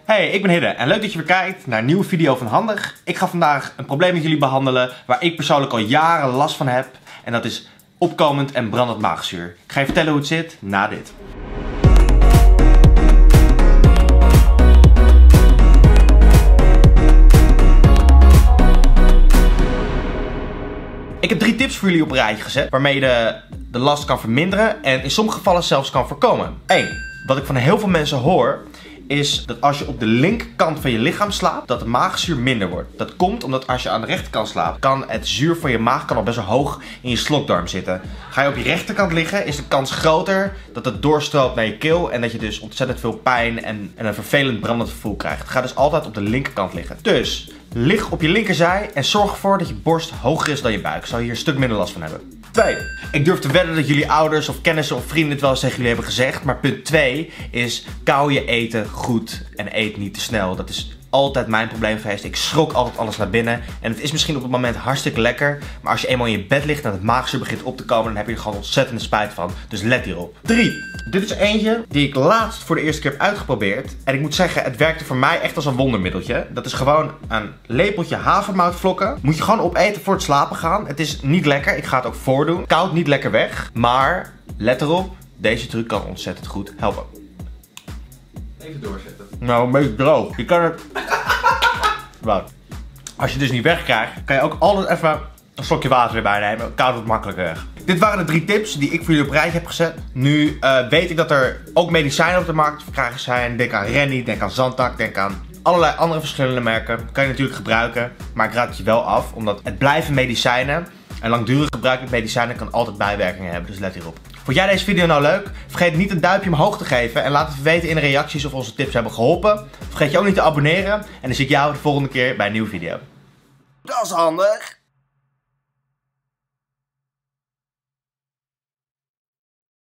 Hey, ik ben Hidde en leuk dat je weer kijkt naar een nieuwe video van Handig. Ik ga vandaag een probleem met jullie behandelen waar ik persoonlijk al jaren last van heb. En dat is opkomend en brandend maagzuur. Ik ga je vertellen hoe het zit na dit. Ik heb 3 tips voor jullie op een rijtje gezet waarmee je de last kan verminderen en in sommige gevallen zelfs kan voorkomen. 1. Wat ik van heel veel mensen hoor is dat als je op de linkerkant van je lichaam slaapt, dat de maagzuur minder wordt. Dat komt omdat als je aan de rechterkant slaapt, kan het zuur van je maag al best wel hoog in je slokdarm zitten. Ga je op je rechterkant liggen, is de kans groter dat het doorstroomt naar je keel en dat je dus ontzettend veel pijn en een vervelend brandend gevoel krijgt. Ga dus altijd op de linkerkant liggen. Dus lig op je linkerzij en zorg ervoor dat je borst hoger is dan je buik. Zou je hier een stuk minder last van hebben. 2. Ik durf te wedden dat jullie ouders of kennissen of vrienden het wel eens tegen jullie hebben gezegd. Maar punt 2 is kauw je eten goed en eet niet te snel. Dat is altijd mijn probleem geweest. Ik schrok altijd alles naar binnen. En het is misschien op het moment hartstikke lekker. Maar als je eenmaal in je bed ligt en het maagzuur begint op te komen, dan heb je er gewoon ontzettende spijt van. Dus let hierop. 3. Dit is eentje die ik laatst voor de eerste keer heb uitgeprobeerd. En ik moet zeggen, het werkte voor mij echt als een wondermiddeltje. Dat is gewoon een lepeltje havermoutvlokken. Moet je gewoon opeten voor het slapen gaan. Het is niet lekker. Ik ga het ook voordoen. Koud niet lekker weg. Maar let erop, deze truc kan ontzettend goed helpen. Even doorzetten. Nou, een beetje droog. Je kan het... Wat? Als je het dus niet wegkrijgt, kan je ook altijd even een slokje water erbij nemen. Koud het makkelijker weg. Dit waren de 3 tips die ik voor jullie op rijtje heb gezet. Nu weet ik dat er ook medicijnen op de markt te verkrijgen zijn. Denk aan Rennie, denk aan Zantac, denk aan allerlei andere verschillende merken. Kan je natuurlijk gebruiken, maar ik raad het je wel af. Omdat het blijven medicijnen. En langdurig gebruik met medicijnen kan altijd bijwerkingen hebben. Dus let hierop. Vond jij deze video nou leuk? Vergeet niet een duimpje omhoog te geven. En laat even weten in de reacties of onze tips hebben geholpen. Vergeet je ook niet te abonneren. En dan zie ik jou de volgende keer bij een nieuwe video. Dat is handig.